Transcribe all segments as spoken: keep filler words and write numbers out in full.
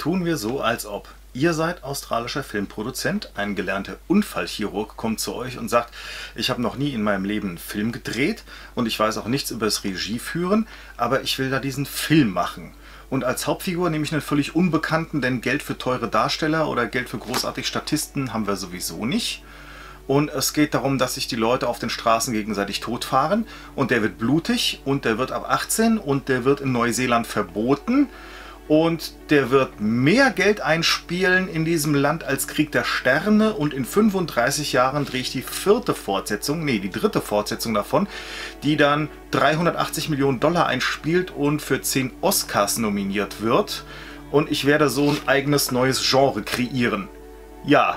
tun wir so, als ob. Ihr seid australischer Filmproduzent, ein gelernter Unfallchirurg kommt zu euch und sagt, ich habe noch nie in meinem Leben einen Film gedreht und ich weiß auch nichts über das Regieführen, aber ich will da diesen Film machen. Und als Hauptfigur nehme ich einen völlig Unbekannten, denn Geld für teure Darsteller oder Geld für großartige Statisten haben wir sowieso nicht. Und es geht darum, dass sich die Leute auf den Straßen gegenseitig totfahren und der wird blutig und der wird ab achtzehn und der wird in Neuseeland verboten. Und der wird mehr Geld einspielen in diesem Land als Krieg der Sterne und in fünfunddreißig Jahren drehe ich die vierte Fortsetzung, nee, die dritte Fortsetzung davon, die dann dreihundertachtzig Millionen Dollar einspielt und für zehn Oscars nominiert wird. Und ich werde so ein eigenes neues Genre kreieren. Ja.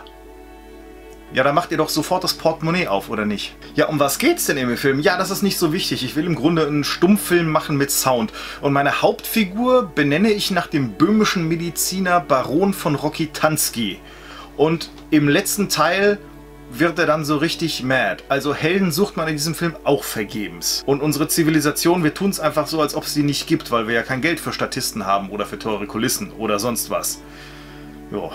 Ja, da macht ihr doch sofort das Portemonnaie auf, oder nicht? Ja, um was geht's denn in dem Film? Ja, das ist nicht so wichtig. Ich will im Grunde einen Stummfilm machen mit Sound. Und meine Hauptfigur benenne ich nach dem böhmischen Mediziner Baron von Rokitansky. Und im letzten Teil wird er dann so richtig mad. Also Helden sucht man in diesem Film auch vergebens. Und unsere Zivilisation, wir tun es einfach so, als ob es sie nicht gibt, weil wir ja kein Geld für Statisten haben oder für teure Kulissen oder sonst was. Jo.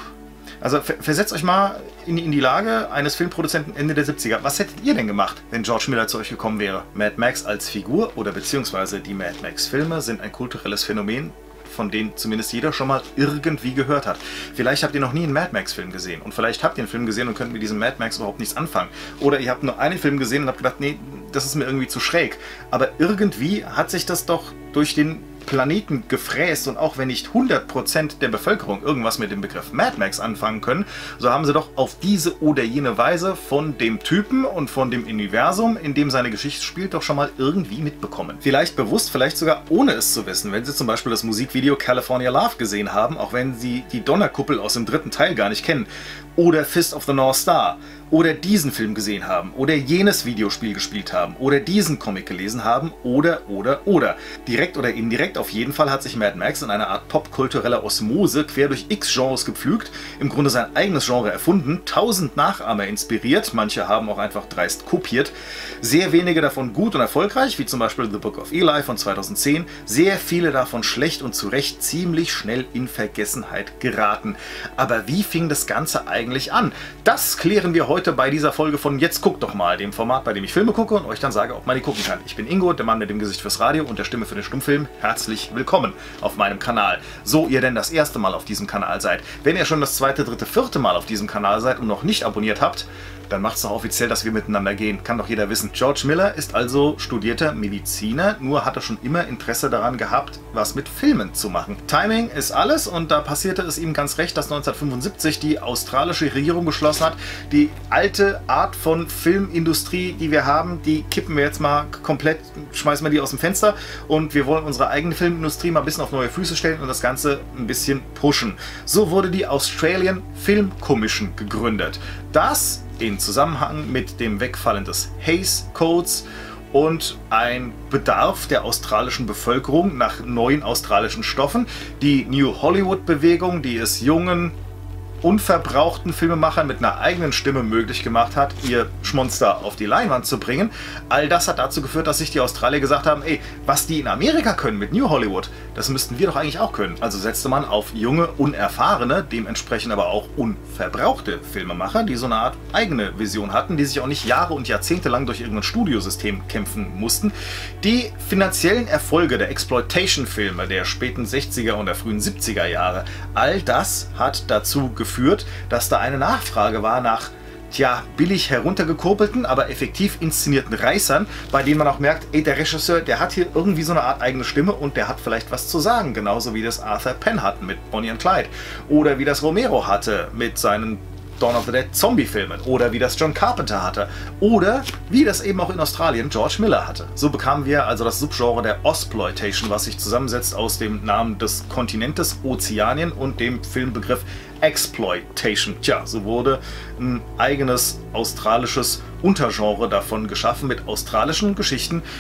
Also versetzt euch mal in die, in die Lage eines Filmproduzenten Ende der siebziger. Was hättet ihr denn gemacht, wenn George Miller zu euch gekommen wäre? Mad Max als Figur oder beziehungsweise die Mad Max Filme sind ein kulturelles Phänomen, von denen zumindest jeder schon mal irgendwie gehört hat. Vielleicht habt ihr noch nie einen Mad Max Film gesehen und vielleicht habt ihr einen Film gesehen und könnt mit diesem Mad Max überhaupt nichts anfangen. Oder ihr habt nur einen Film gesehen und habt gedacht, nee, das ist mir irgendwie zu schräg. Aber irgendwie hat sich das doch durch den Planeten gefräst und auch wenn nicht hundert Prozent der Bevölkerung irgendwas mit dem Begriff Mad Max anfangen können, so haben sie doch auf diese oder jene Weise von dem Typen und von dem Universum, in dem seine Geschichte spielt, doch schon mal irgendwie mitbekommen. Vielleicht bewusst, vielleicht sogar ohne es zu wissen, wenn sie zum Beispiel das Musikvideo California Love gesehen haben, auch wenn sie die Donnerkuppel aus dem dritten Teil gar nicht kennen, oder Fist of the North Star, oder diesen Film gesehen haben, oder jenes Videospiel gespielt haben, oder diesen Comic gelesen haben, oder, oder, oder. Direkt oder indirekt, auf jeden Fall hat sich Mad Max in einer Art popkultureller Osmose quer durch x Genres gepflügt, im Grunde sein eigenes Genre erfunden, tausend Nachahmer inspiriert, manche haben auch einfach dreist kopiert, sehr wenige davon gut und erfolgreich, wie zum Beispiel The Book of Eli von zweitausendzehn, sehr viele davon schlecht und zu Recht ziemlich schnell in Vergessenheit geraten. Aber wie fing das Ganze eigentlich an? Das klären wir heute bei dieser Folge von Jetzt guckt doch mal, dem Format, bei dem ich Filme gucke und euch dann sage, ob man die gucken kann. Ich bin Ingo, der Mann mit dem Gesicht fürs Radio und der Stimme für den Stummfilm. Herzlich willkommen auf meinem Kanal. So ihr denn das erste Mal auf diesem Kanal seid. Wenn ihr schon das zweite, dritte, vierte Mal auf diesem Kanal seid und noch nicht abonniert habt, dann macht es doch offiziell, dass wir miteinander gehen. Kann doch jeder wissen. George Miller ist also studierter Mediziner, nur hat er schon immer Interesse daran gehabt, was mit Filmen zu machen. Timing ist alles und da passierte es ihm ganz recht, dass neunzehnhundertfünfundsiebzig die australische Regierung beschlossen hat, die alte Art von Filmindustrie, die wir haben, die kippen wir jetzt mal komplett, schmeißen wir die aus dem Fenster und wir wollen unsere eigene Filmindustrie mal ein bisschen auf neue Füße stellen und das Ganze ein bisschen pushen. So wurde die Australian Film Commission gegründet. Das in Zusammenhang mit dem Wegfallen des Hays Codes und ein Bedarf der australischen Bevölkerung nach neuen australischen Stoffen. Die New Hollywood Bewegung, die es jungen, unverbrauchten Filmemachern mit einer eigenen Stimme möglich gemacht hat, ihr Schmonster auf die Leinwand zu bringen. All das hat dazu geführt, dass sich die Australier gesagt haben, ey, was die in Amerika können mit New Hollywood, das müssten wir doch eigentlich auch können. Also setzte man auf junge, unerfahrene, dementsprechend aber auch unverbrauchte Filmemacher, die so eine Art eigene Vision hatten, die sich auch nicht Jahre und Jahrzehnte lang durch irgendein Studiosystem kämpfen mussten. Die finanziellen Erfolge der Exploitation-Filme der späten sechziger und der frühen siebziger Jahre, all das hat dazu geführt, Führt, dass da eine Nachfrage war nach, tja, billig heruntergekurbelten, aber effektiv inszenierten Reißern, bei denen man auch merkt, ey, der Regisseur, der hat hier irgendwie so eine Art eigene Stimme und der hat vielleicht was zu sagen, genauso wie das Arthur Penn hatten mit Bonnie and Clyde oder wie das Romero hatte mit seinen Dawn of the Dead Zombie-Filmen oder wie das John Carpenter hatte oder wie das eben auch in Australien George Miller hatte. So bekamen wir also das Subgenre der Osploitation, was sich zusammensetzt aus dem Namen des Kontinentes Ozeanien und dem Filmbegriff Exploitation. Tja, so wurde ein eigenes australisches Untergenre davon geschaffen mit australischen Geschichten,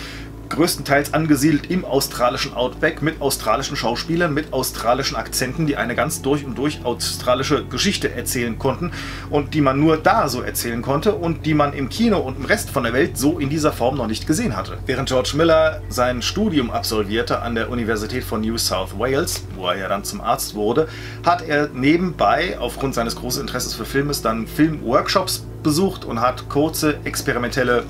größtenteils angesiedelt im australischen Outback mit australischen Schauspielern, mit australischen Akzenten, die eine ganz durch und durch australische Geschichte erzählen konnten und die man nur da so erzählen konnte und die man im Kino und im Rest von der Welt so in dieser Form noch nicht gesehen hatte. Während George Miller sein Studium absolvierte an der Universität von New South Wales, wo er ja dann zum Arzt wurde, hat er nebenbei aufgrund seines großen Interesses für Filmes dann Filmworkshops besucht und hat kurze experimentelle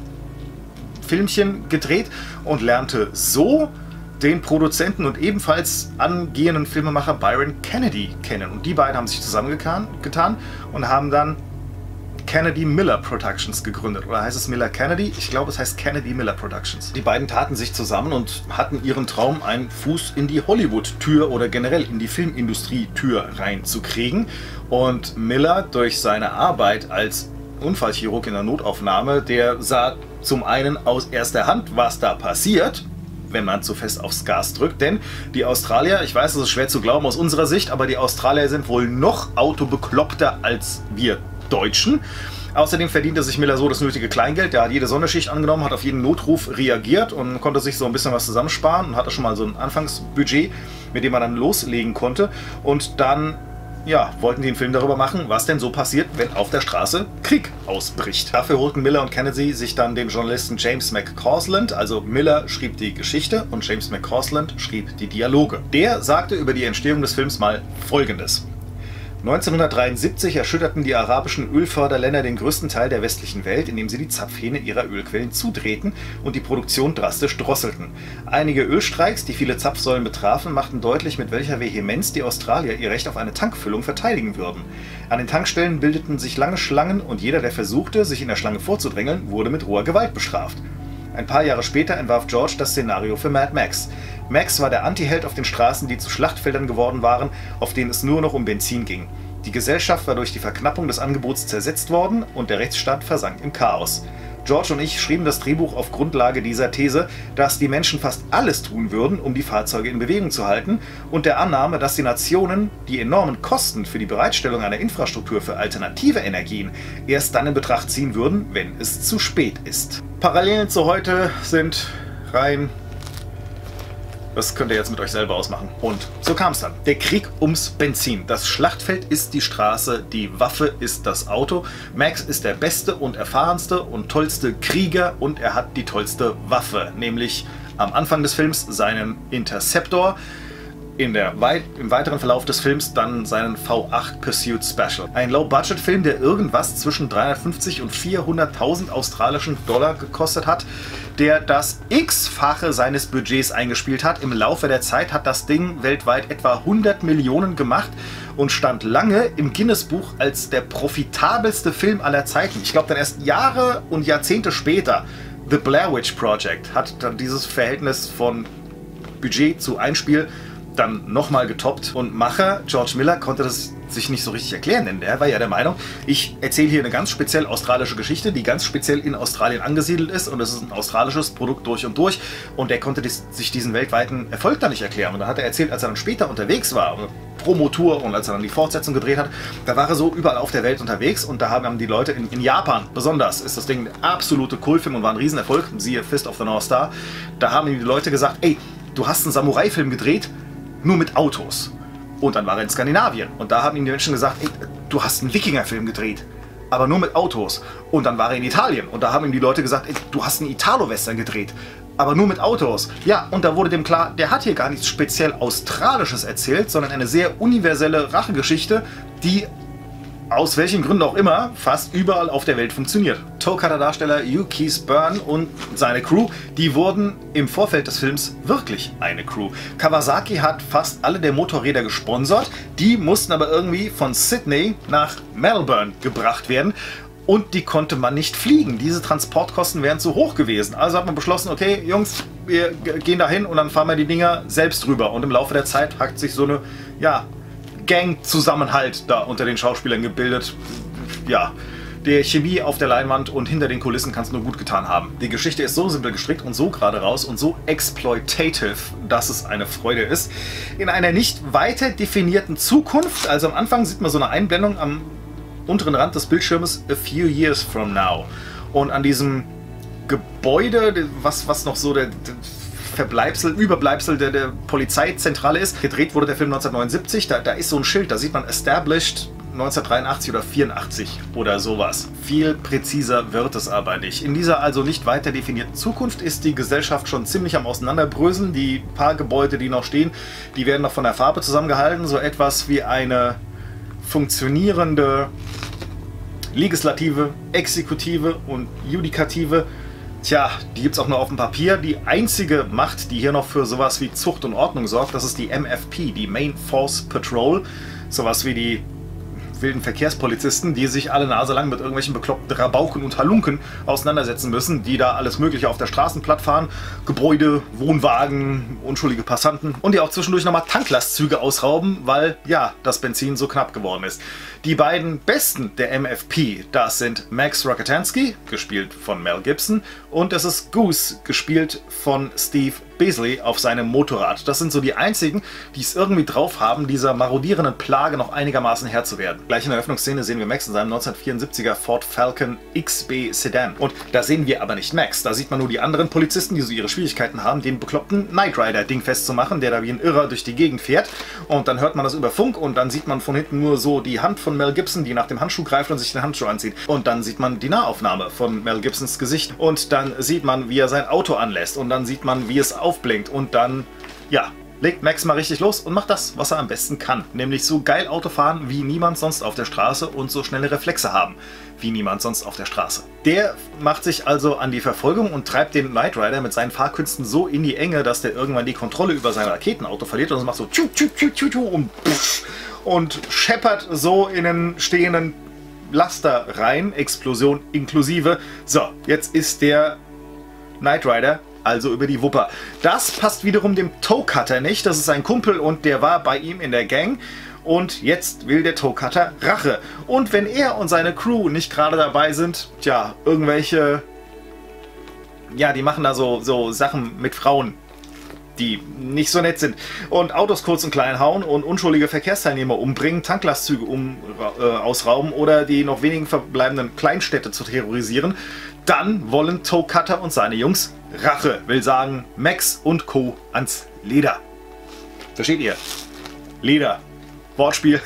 Filmchen gedreht und lernte so den Produzenten und ebenfalls angehenden Filmemacher Byron Kennedy kennen. Und die beiden haben sich zusammengetan und haben dann Kennedy Miller Productions gegründet. Oder heißt es Miller Kennedy? Ich glaube, es heißt Kennedy Miller Productions. Die beiden taten sich zusammen und hatten ihren Traum, einen Fuß in die Hollywood-Tür oder generell in die Filmindustrie-Tür reinzukriegen. Und Miller durch seine Arbeit als Unfallchirurg in der Notaufnahme, der sah zum einen aus erster Hand, was da passiert, wenn man zu fest aufs Gas drückt, denn die Australier, ich weiß, das ist schwer zu glauben aus unserer Sicht, aber die Australier sind wohl noch autobekloppter als wir Deutschen. Außerdem verdiente sich Miller so das nötige Kleingeld, der hat jede Sonderschicht angenommen, hat auf jeden Notruf reagiert und konnte sich so ein bisschen was zusammensparen und hatte schon mal so ein Anfangsbudget, mit dem man dann loslegen konnte und dann ja, wollten die einen Film darüber machen, was denn so passiert, wenn auf der Straße Krieg ausbricht. Dafür holten Miller und Kennedy sich dann den Journalisten James McCausland, also Miller schrieb die Geschichte und James McCausland schrieb die Dialoge. Der sagte über die Entstehung des Films mal Folgendes. neunzehnhundertdreiundsiebzig erschütterten die arabischen Ölförderländer den größten Teil der westlichen Welt, indem sie die Zapfhähne ihrer Ölquellen zudrehten und die Produktion drastisch drosselten. Einige Ölstreiks, die viele Zapfsäulen betrafen, machten deutlich, mit welcher Vehemenz die Australier ihr Recht auf eine Tankfüllung verteidigen würden. An den Tankstellen bildeten sich lange Schlangen und jeder, der versuchte, sich in der Schlange vorzudrängeln, wurde mit roher Gewalt bestraft. Ein paar Jahre später entwarf George das Szenario für Mad Max. Max war der Antiheld auf den Straßen, die zu Schlachtfeldern geworden waren, auf denen es nur noch um Benzin ging. Die Gesellschaft war durch die Verknappung des Angebots zersetzt worden und der Rechtsstaat versank im Chaos. George und ich schrieben das Drehbuch auf Grundlage dieser These, dass die Menschen fast alles tun würden, um die Fahrzeuge in Bewegung zu halten und der Annahme, dass die Nationen die enormen Kosten für die Bereitstellung einer Infrastruktur für alternative Energien erst dann in Betracht ziehen würden, wenn es zu spät ist. Parallelen zu heute sind rein... Das könnt ihr jetzt mit euch selber ausmachen. Und so kam es dann. Der Krieg ums Benzin. Das Schlachtfeld ist die Straße, die Waffe ist das Auto. Max ist der beste und erfahrenste und tollste Krieger und er hat die tollste Waffe, nämlich am Anfang des Films seinen Interceptor, in der weit, im weiteren Verlauf des Films dann seinen V acht Pursuit Special. Ein Low-Budget-Film, der irgendwas zwischen dreihundertfünfzig und vierhunderttausend australischen Dollar gekostet hat, der das X-fache seines Budgets eingespielt hat. Im Laufe der Zeit hat das Ding weltweit etwa hundert Millionen gemacht und stand lange im Guinness-Buch als der profitabelste Film aller Zeiten. Ich glaube dann erst Jahre und Jahrzehnte später, The Blair Witch Project, hat dann dieses Verhältnis von Budget zu Einspiel dann nochmal getoppt und Macher George Miller konnte das sich nicht so richtig erklären, denn er war ja der Meinung, ich erzähle hier eine ganz speziell australische Geschichte, die ganz speziell in Australien angesiedelt ist und es ist ein australisches Produkt durch und durch und er konnte dies, sich diesen weltweiten Erfolg da nicht erklären. Und dann hat er erzählt, als er dann später unterwegs war, Promotour und als er dann die Fortsetzung gedreht hat, da war er so überall auf der Welt unterwegs und da haben die Leute in, in Japan besonders, ist das Ding ein absolute Kultfilm und war ein Riesenerfolg, siehe Fist of the North Star, da haben ihm die Leute gesagt, ey, du hast einen Samurai-Film gedreht, nur mit Autos. Und dann war er in Skandinavien. Und da haben ihm die Menschen gesagt, ey, du hast einen Wikinger-Film gedreht, aber nur mit Autos. Und dann war er in Italien. Und da haben ihm die Leute gesagt, ey, du hast einen Italo-Western gedreht, aber nur mit Autos. Ja, und da wurde dem klar, der hat hier gar nichts speziell Australisches erzählt, sondern eine sehr universelle Rachegeschichte, die aus welchen Gründen auch immer fast überall auf der Welt funktioniert. Toe-Cutter-Darsteller Hugh Keays-Byrne und seine Crew, die wurden im Vorfeld des Films wirklich eine Crew. Kawasaki hat fast alle der Motorräder gesponsert, die mussten aber irgendwie von Sydney nach Melbourne gebracht werden. Und die konnte man nicht fliegen. Diese Transportkosten wären zu hoch gewesen. Also hat man beschlossen, okay, Jungs, wir gehen da hin und dann fahren wir die Dinger selbst rüber. Und im Laufe der Zeit hat sich so eine, ja, Gang-Zusammenhalt da unter den Schauspielern gebildet. Ja, der Chemie auf der Leinwand und hinter den Kulissen kann es nur gut getan haben. Die Geschichte ist so simpel gestrickt und so gerade raus und so exploitative, dass es eine Freude ist. In einer nicht weiter definierten Zukunft, also am Anfang sieht man so eine Einblendung am unteren Rand des Bildschirmes, a few years from now. Und an diesem Gebäude, was, was noch so der, der Verbleibsel, Überbleibsel der, der Polizeizentrale ist. Gedreht wurde der Film neunzehnhundertneunundsiebzig, da, da ist so ein Schild, da sieht man Established neunzehnhundertdreiundachtzig oder vierundachtzig oder sowas. Viel präziser wird es aber nicht. In dieser also nicht weiter definierten Zukunft ist die Gesellschaft schon ziemlich am Auseinanderbröseln. Die paar Gebäude, die noch stehen, die werden noch von der Farbe zusammengehalten. So etwas wie eine funktionierende Legislative, Exekutive und Judikative. Tja, die gibt es auch nur auf dem Papier. Die einzige Macht, die hier noch für sowas wie Zucht und Ordnung sorgt, das ist die M F P, die Main Force Patrol. Sowas wie die wilden Verkehrspolizisten, die sich alle Nase lang mit irgendwelchen bekloppten Rabauken und Halunken auseinandersetzen müssen, die da alles Mögliche auf der Straße platt fahren. Gebäude, Wohnwagen, unschuldige Passanten und die auch zwischendurch nochmal Tanklastzüge ausrauben, weil ja, das Benzin so knapp geworden ist. Die beiden Besten der M F P, das sind Max Rokitansky, gespielt von Mel Gibson, und es ist Goose, gespielt von Steve Beasley auf seinem Motorrad. Das sind so die einzigen, die es irgendwie drauf haben, dieser marodierenden Plage noch einigermaßen Herr zu werden. Gleich in der Eröffnungsszene sehen wir Max in seinem neunzehnhundertvierundsiebziger Ford Falcon X B Sedan. Und da sehen wir aber nicht Max. Da sieht man nur die anderen Polizisten, die so ihre Schwierigkeiten haben, den bekloppten Knight Rider-Ding festzumachen, der da wie ein Irrer durch die Gegend fährt. Und dann hört man das über Funk und dann sieht man von hinten nur so die Hand von Mel Gibson, die nach dem Handschuh greift und sich den Handschuh anzieht. Und dann sieht man die Nahaufnahme von Mel Gibsons Gesicht. Und dann sieht man, wie er sein Auto anlässt. Und dann sieht man, wie es aufblinkt. Und dann, ja, legt Max mal richtig los und macht das, was er am besten kann. Nämlich so geil Auto fahren wie niemand sonst auf der Straße und so schnelle Reflexe haben wie niemand sonst auf der Straße. Der macht sich also an die Verfolgung und treibt den Knight Rider mit seinen Fahrkünsten so in die Enge, dass der irgendwann die Kontrolle über sein Raketenauto verliert und es macht so tschu, tschu, tschu, tschu, tschu und pff, und scheppert so in den stehenden Laster rein, Explosion inklusive. So, jetzt ist der Knight Rider also über die Wupper. Das passt wiederum dem Toe Cutter nicht. Das ist ein Kumpel und der war bei ihm in der Gang. Und jetzt will der Toe Cutter Rache. Und wenn er und seine Crew nicht gerade dabei sind, tja, irgendwelche, ja, die machen da so, so Sachen mit Frauen, die nicht so nett sind. Und Autos kurz und klein hauen und unschuldige Verkehrsteilnehmer umbringen, Tanklastzüge um, äh, ausrauben oder die noch wenigen verbleibenden Kleinstädte zu terrorisieren, dann wollen Toe Cutter und seine Jungs Rache. Will sagen, Max und Co. ans Leder. Versteht ihr? Leder. Wortspiel.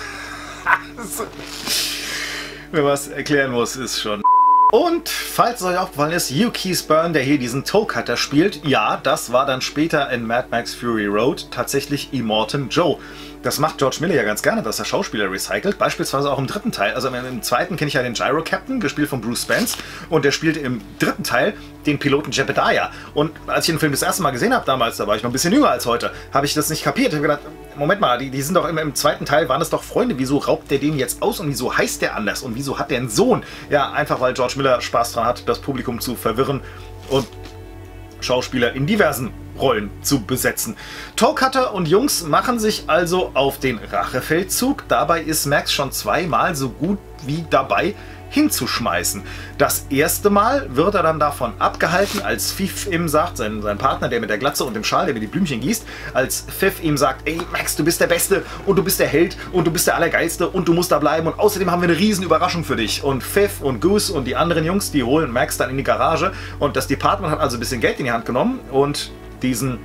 Wenn man was erklären muss, ist schon. Und falls es euch aufgefallen ist, Hugh Keays-Byrne, der hier diesen Toe Cutter spielt, ja, das war dann später in Mad Max Fury Road tatsächlich Immortan Joe. Das macht George Miller ja ganz gerne, dass er Schauspieler recycelt, beispielsweise auch im dritten Teil. Also im zweiten kenne ich ja den Gyro Captain, gespielt von Bruce Spence, und der spielt im dritten Teil den Piloten Jebediah. Und als ich den Film das erste Mal gesehen habe damals, da war ich noch ein bisschen jünger als heute, habe ich das nicht kapiert. Ich habe gedacht, Moment mal, die, die sind doch im, im zweiten Teil, waren es doch Freunde, wieso raubt der den jetzt aus und wieso heißt der anders und wieso hat der einen Sohn? Ja, einfach weil George Miller Spaß dran hat, das Publikum zu verwirren und Schauspieler in diversen Rollen zu besetzen. Toe Cutter und Jungs machen sich also auf den Rachefeldzug. Dabei ist Max schon zweimal so gut wie dabei, hinzuschmeißen. Das erste Mal wird er dann davon abgehalten, als Pfiff ihm sagt, sein, sein Partner, der mit der Glatze und dem Schal, der mir die Blümchen gießt, als Pfiff ihm sagt, ey Max, du bist der Beste und du bist der Held und du bist der Allergeilste und du musst da bleiben und außerdem haben wir eine riesen Überraschung für dich. Und Pfiff und Goose und die anderen Jungs, die holen Max dann in die Garage und das Department hat also ein bisschen Geld in die Hand genommen und diesen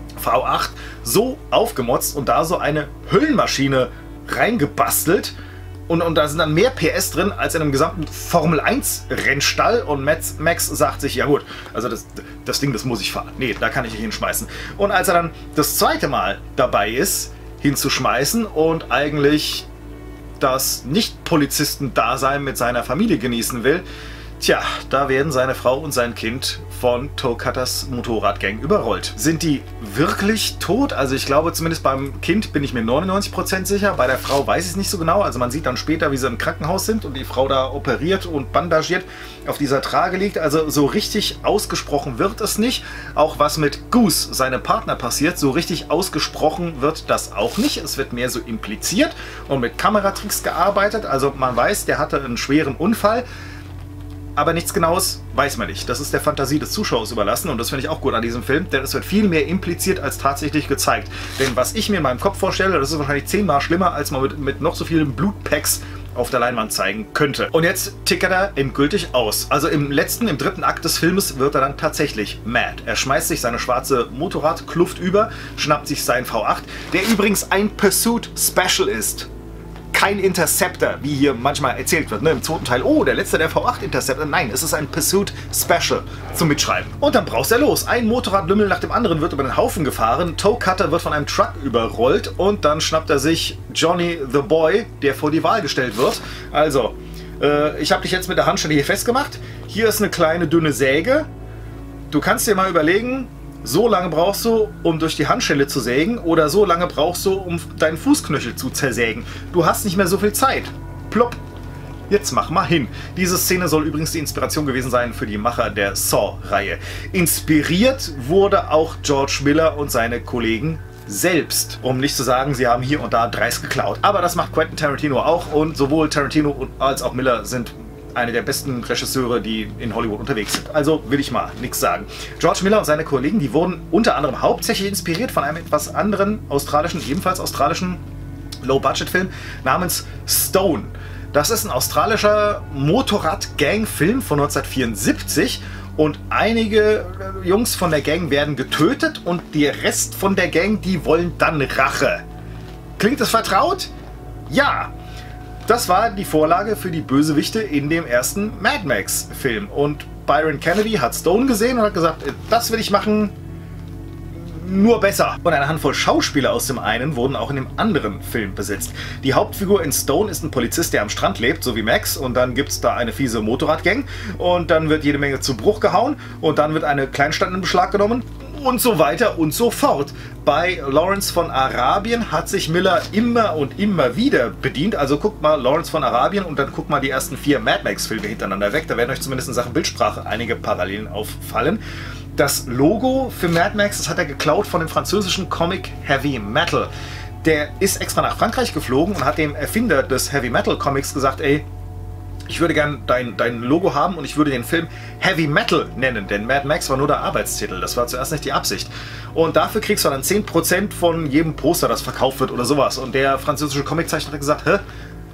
V acht so aufgemotzt und da so eine Hüllenmaschine reingebastelt. Und, und da sind dann mehr P S drin als in einem gesamten Formel eins Rennstall. Und Max, Max sagt sich, ja gut, also das, das Ding, das muss ich fahren. Nee, da kann ich nicht hinschmeißen. Und als er dann das zweite Mal dabei ist, hinzuschmeißen und eigentlich das Nicht-Polizisten-Dasein mit seiner Familie genießen will, tja, da werden seine Frau und sein Kind von Toe Cutters Motorradgang überrollt. Sind die wirklich tot? Also ich glaube, zumindest beim Kind bin ich mir neunundneunzig Prozent sicher. Bei der Frau weiß ich es nicht so genau. Also man sieht dann später, wie sie im Krankenhaus sind und die Frau da operiert und bandagiert auf dieser Trage liegt. Also so richtig ausgesprochen wird es nicht. Auch was mit Goose, seinem Partner, passiert, so richtig ausgesprochen wird das auch nicht. Es wird mehr so impliziert und mit Kameratricks gearbeitet. Also man weiß, der hatte einen schweren Unfall. Aber nichts Genaues weiß man nicht. Das ist der Fantasie des Zuschauers überlassen und das finde ich auch gut an diesem Film, denn es wird viel mehr impliziert als tatsächlich gezeigt. Denn was ich mir in meinem Kopf vorstelle, das ist wahrscheinlich zehnmal schlimmer, als man mit, mit noch so vielen Blutpacks auf der Leinwand zeigen könnte. Und jetzt tickert er endgültig aus. Also im letzten, im dritten Akt des Filmes wird er dann tatsächlich mad. Er schmeißt sich seine schwarze Motorradkluft über, schnappt sich seinen V acht, der übrigens ein Pursuit Special ist. Kein Interceptor, wie hier manchmal erzählt wird, ne? Im zweiten Teil, oh, der letzte der V acht Interceptor. Nein, es ist ein Pursuit Special zum Mitschreiben. Und dann brauchst er los. Ein Motorradlümmel nach dem anderen wird über den Haufen gefahren. Toe Cutter wird von einem Truck überrollt und dann schnappt er sich Johnny the Boy, der vor die Wahl gestellt wird. Also, äh, ich habe dich jetzt mit der Handschelle hier festgemacht. Hier ist eine kleine dünne Säge. Du kannst dir mal überlegen, so lange brauchst du, um durch die Handschelle zu sägen, oder so lange brauchst du, um deinen Fußknöchel zu zersägen. Du hast nicht mehr so viel Zeit. Plopp. Jetzt mach mal hin. Diese Szene soll übrigens die Inspiration gewesen sein für die Macher der Saw-Reihe. Inspiriert wurde auch George Miller und seine Kollegen selbst. Um nicht zu sagen, sie haben hier und da dreist geklaut. Aber das macht Quentin Tarantino auch, und sowohl Tarantino als auch Miller sind eine der besten Regisseure, die in Hollywood unterwegs sind. Also will ich mal nichts sagen. George Miller und seine Kollegen, die wurden unter anderem hauptsächlich inspiriert von einem etwas anderen australischen, ebenfalls australischen Low-Budget-Film namens Stone. Das ist ein australischer Motorrad-Gang-Film von neunzehnhundertvierundsiebzig und einige Jungs von der Gang werden getötet und der Rest von der Gang, die wollen dann Rache. Klingt das vertraut? Ja! Das war die Vorlage für die Bösewichte in dem ersten Mad Max-Film. Und Byron Kennedy hat Stone gesehen und hat gesagt, das will ich machen, nur besser. Und eine Handvoll Schauspieler aus dem einen wurden auch in dem anderen Film besetzt. Die Hauptfigur in Stone ist ein Polizist, der am Strand lebt, so wie Max. Und dann gibt es da eine fiese Motorradgang. Und dann wird jede Menge zu Bruch gehauen. Und dann wird eine Kleinstadt in Beschlag genommen. Und so weiter und so fort. Bei Lawrence von Arabien hat sich Miller immer und immer wieder bedient. Also guckt mal Lawrence von Arabien und dann guckt mal die ersten vier Mad Max-Filme hintereinander weg. Da werden euch zumindest in Sachen Bildsprache einige Parallelen auffallen. Das Logo für Mad Max, das hat er geklaut von dem französischen Comic Heavy Metal. Der ist extra nach Frankreich geflogen und hat dem Erfinder des Heavy Metal Comics gesagt, ey, ich würde gern dein, dein Logo haben und ich würde den Film Heavy Metal nennen, denn Mad Max war nur der Arbeitstitel, das war zuerst nicht die Absicht. Und dafür kriegst du dann zehn Prozent von jedem Poster, das verkauft wird oder sowas. Und der französische Comiczeichner hat gesagt, hä?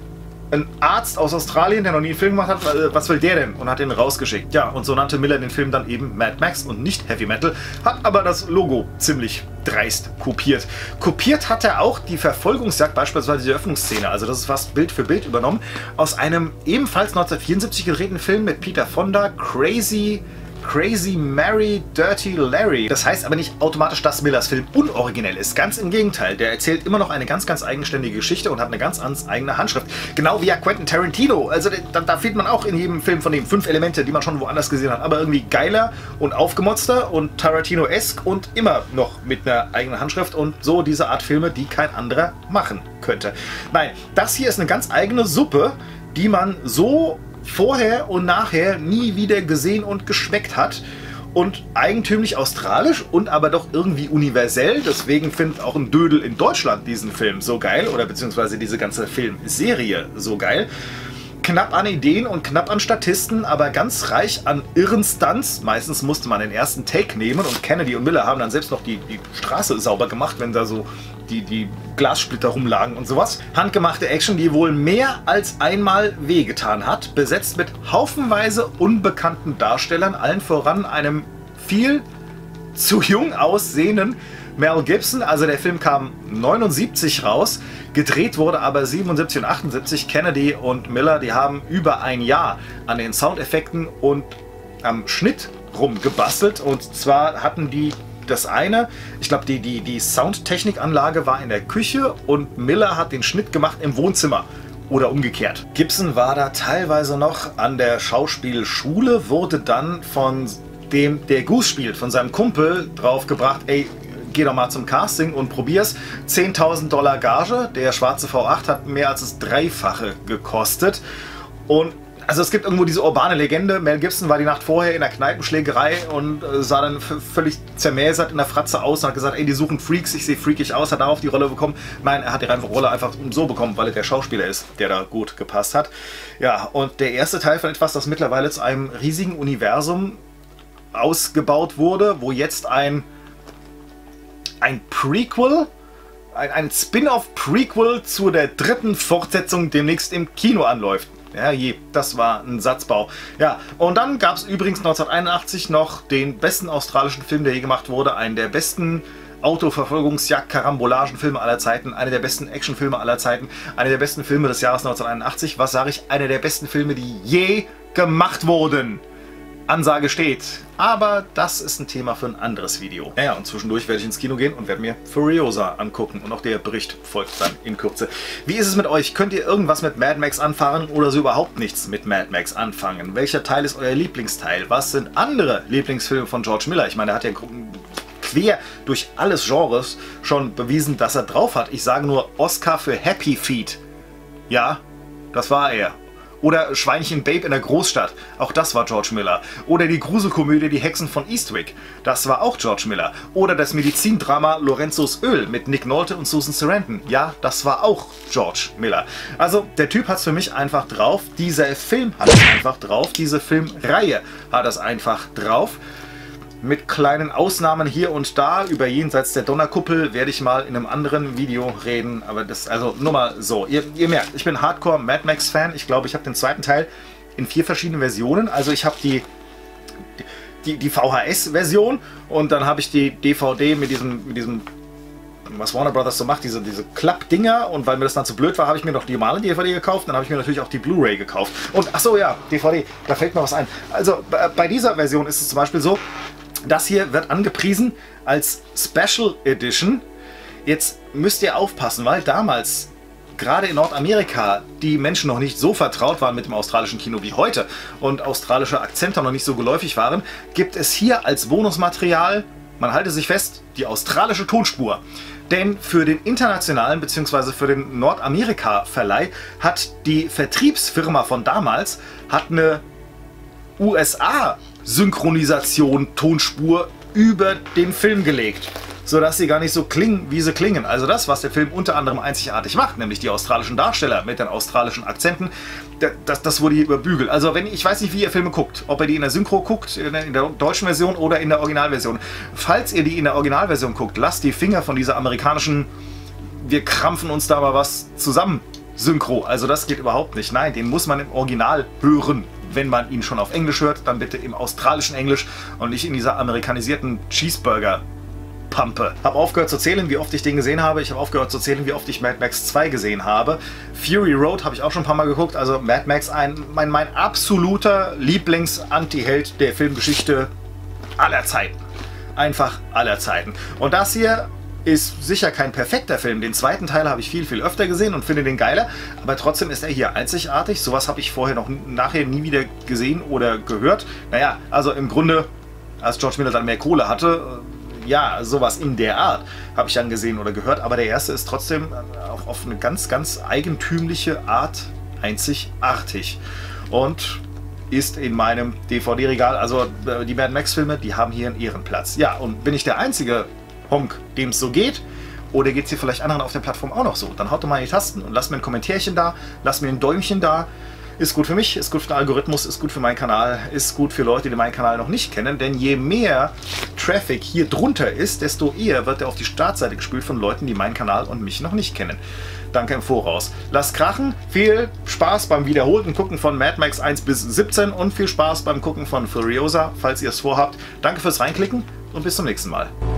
Ein Arzt aus Australien, der noch nie einen Film gemacht hat, was will der denn? Und hat ihn rausgeschickt. Ja, und so nannte Miller den Film dann eben Mad Max und nicht Heavy Metal, hat aber das Logo ziemlich dreist kopiert. Kopiert hat er auch die Verfolgungsjagd, beispielsweise die Öffnungsszene, also das ist fast Bild für Bild übernommen, aus einem ebenfalls neunzehnhundertvierundsiebzig gedrehten Film mit Peter Fonda, Crazy... Crazy Mary Dirty Larry. Das heißt aber nicht automatisch, dass Millers Film unoriginell ist. Ganz im Gegenteil. Der erzählt immer noch eine ganz, ganz eigenständige Geschichte und hat eine ganz, ganz eigene Handschrift. Genau wie ja Quentin Tarantino. Also da, da findet man auch in jedem Film von dem fünf Elemente, die man schon woanders gesehen hat. Aber irgendwie geiler und aufgemotzter und Tarantino-esk und immer noch mit einer eigenen Handschrift. Und so diese Art Filme, die kein anderer machen könnte. Nein, das hier ist eine ganz eigene Suppe, die man so vorher und nachher nie wieder gesehen und geschmeckt hat. Und eigentümlich australisch und aber doch irgendwie universell. Deswegen findet auch ein Dödel in Deutschland diesen Film so geil oder beziehungsweise diese ganze Filmserie so geil. Knapp an Ideen und knapp an Statisten, aber ganz reich an irren Stunts. Meistens musste man den ersten Take nehmen und Kennedy und Miller haben dann selbst noch die, die Straße sauber gemacht, wenn da so die, die Glassplitter rumlagen und sowas. Handgemachte Action, die wohl mehr als einmal wehgetan hat, besetzt mit haufenweise unbekannten Darstellern, allen voran einem viel zu jung aussehenden Mel Gibson. Also der Film kam neunundsiebzig raus, gedreht wurde aber siebenundsiebzig und achtundsiebzig. Kennedy und Miller, die haben über ein Jahr an den Soundeffekten und am Schnitt rumgebastelt. Und zwar hatten die das eine, ich glaube, die, die, die Soundtechnikanlage war in der Küche und Miller hat den Schnitt gemacht im Wohnzimmer. Oder umgekehrt. Gibson war da teilweise noch an der Schauspielschule, wurde dann von dem, der Goose spielt, von seinem Kumpel draufgebracht, ey, geh doch mal zum Casting und probier's. zehntausend Dollar Gage, der schwarze V acht hat mehr als das Dreifache gekostet. Und also es gibt irgendwo diese urbane Legende, Mel Gibson war die Nacht vorher in der Kneipenschlägerei und äh, sah dann völlig zermäsert in der Fratze aus und hat gesagt, ey, die suchen Freaks, ich sehe freakig aus, hat darauf die Rolle bekommen. Nein, er hat die Rolle einfach so bekommen, weil er der Schauspieler ist, der da gut gepasst hat. Ja, und der erste Teil von etwas, das mittlerweile zu einem riesigen Universum ausgebaut wurde, wo jetzt ein, ein Prequel ein, ein Spin-off-Prequel zu der dritten Fortsetzung demnächst im Kino anläuft. Ja, je, das war ein Satzbau. Ja, und dann gab es übrigens neunzehnhunderteinundachtzig noch den besten australischen Film, der je gemacht wurde. Einen der besten Autoverfolgungsjagd-Karambolagen-Filme aller Zeiten. Einer der besten Actionfilme aller Zeiten. Einer der besten Filme des Jahres neunzehnhunderteinundachtzig. Was sage ich? Einer der besten Filme, die je gemacht wurden. Ansage steht. Aber das ist ein Thema für ein anderes Video. Naja, und zwischendurch werde ich ins Kino gehen und werde mir Furiosa angucken. Und auch der Bericht folgt dann in Kürze. Wie ist es mit euch? Könnt ihr irgendwas mit Mad Max anfangen oder so überhaupt nichts mit Mad Max anfangen? Welcher Teil ist euer Lieblingsteil? Was sind andere Lieblingsfilme von George Miller? Ich meine, er hat ja quer durch alles Genres schon bewiesen, dass er drauf hat. Ich sage nur Oscar für Happy Feet. Ja, das war er. Oder Schweinchen Babe in der Großstadt, auch das war George Miller. Oder die Gruselkomödie Die Hexen von Eastwick, das war auch George Miller. Oder das Medizindrama Lorenzos Öl mit Nick Nolte und Susan Sarandon, ja, das war auch George Miller. Also der Typ hat es für mich einfach drauf, dieser Film hat es einfach drauf, diese Filmreihe hat es einfach drauf. Mit kleinen Ausnahmen hier und da. Über Jenseits der Donnerkuppel werde ich mal in einem anderen Video reden. Aber das, also nur mal so. Ihr, ihr merkt, ich bin Hardcore Mad Max Fan. Ich glaube, ich habe den zweiten Teil in vier verschiedenen Versionen. Also ich habe die, die, die V H S-Version und dann habe ich die D V D mit diesem, mit diesem, was Warner Brothers so macht, diese, diese Klappdinger. Und weil mir das dann zu blöd war, habe ich mir noch die normale D V D gekauft. Dann habe ich mir natürlich auch die Blu-ray gekauft. Und ach so, ja, D V D, da fällt mir was ein. Also bei dieser Version ist es zum Beispiel so, das hier wird angepriesen als Special Edition. Jetzt müsst ihr aufpassen, weil damals, gerade in Nordamerika, die Menschen noch nicht so vertraut waren mit dem australischen Kino wie heute und australische Akzente noch nicht so geläufig waren, gibt es hier als Bonusmaterial, man halte sich fest, die australische Tonspur. Denn für den internationalen bzw. für den Nordamerika-Verleih hat die Vertriebsfirma von damals hat eine U S A-Synchronisation, Tonspur über den Film gelegt, sodass sie gar nicht so klingen, wie sie klingen. Also das, was der Film unter anderem einzigartig macht, nämlich die australischen Darsteller mit den australischen Akzenten, das, das wurde hier überbügelt. Also wenn ich weiß nicht, wie ihr Filme guckt, ob ihr die in der Synchro guckt, in der, in der deutschen Version oder in der Originalversion. Falls ihr die in der Originalversion guckt, lasst die Finger von dieser amerikanischen, wir krampfen uns da mal was zusammen Synchro. Also das geht überhaupt nicht. Nein, den muss man im Original hören. Wenn man ihn schon auf Englisch hört, dann bitte im australischen Englisch und nicht in dieser amerikanisierten Cheeseburger-Pampe. Habe aufgehört zu zählen, wie oft ich den gesehen habe. Ich habe aufgehört zu zählen, wie oft ich Mad Max zwei gesehen habe. Fury Road habe ich auch schon ein paar Mal geguckt. Also Mad Max, ein, mein, mein absoluter Lieblings-Anti-Held der Filmgeschichte aller Zeiten. Einfach aller Zeiten. Und das hier ist sicher kein perfekter Film. Den zweiten Teil habe ich viel, viel öfter gesehen und finde den geiler. Aber trotzdem ist er hier einzigartig. Sowas habe ich vorher noch nachher nie wieder gesehen oder gehört. Naja, also im Grunde, als George Miller dann mehr Kohle hatte, ja, sowas in der Art habe ich dann gesehen oder gehört. Aber der erste ist trotzdem auch auf eine ganz, ganz eigentümliche Art einzigartig. Und ist in meinem D V D-Regal, also die Mad Max-Filme, die haben hier einen Ehrenplatz. Ja, und bin ich der einzige Honk, dem es so geht? Oder geht es hier vielleicht anderen auf der Plattform auch noch so? Dann haut doch mal in die Tasten und lasst mir ein Kommentärchen da, lasst mir ein Däumchen da. Ist gut für mich, ist gut für den Algorithmus, ist gut für meinen Kanal, ist gut für Leute, die meinen Kanal noch nicht kennen. Denn je mehr Traffic hier drunter ist, desto eher wird er auf die Startseite gespült von Leuten, die meinen Kanal und mich noch nicht kennen. Danke im Voraus. Lasst krachen, viel Spaß beim wiederholten Gucken von Mad Max eins bis siebzehn und viel Spaß beim Gucken von Furiosa, falls ihr es vorhabt. Danke fürs Reinklicken und bis zum nächsten Mal.